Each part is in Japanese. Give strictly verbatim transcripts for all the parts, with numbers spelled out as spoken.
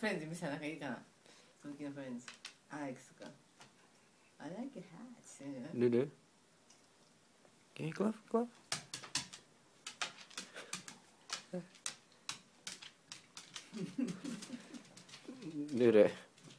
レンズ見せたらなんかいいかな。続きのフレンズ。アレックスか。I like your hat. ルル Okay, glove, glove. ルル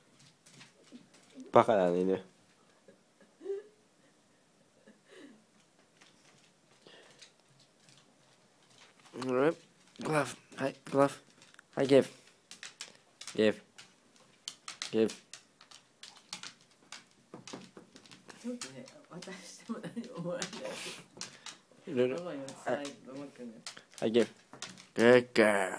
バカだね犬。Alright, glove. Hi, glove. Hi, give. Give. Give. ちょっとね、渡しても何ももらえない。 ルル。 どこに伝え、どこくんね。 Hi, give. Good girl.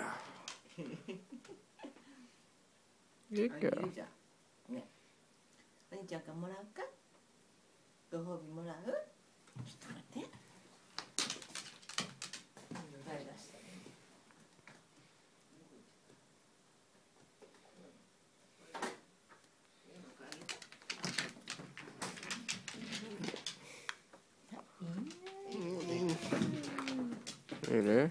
Good あ girl. げるじゃん。ね。お兄ちゃんからもらうか。ご褒美もらう。ちょっと待って。誰出した。 ルル。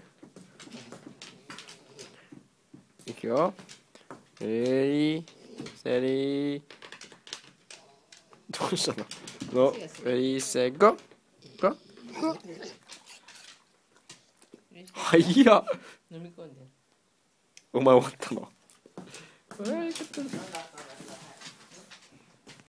いくよ。レディー、セリー。どうしたの？の、レディー、セゴ。ゴ。ゴ。はいや。 飲み込んで。 お前終わったの？ なんだったの？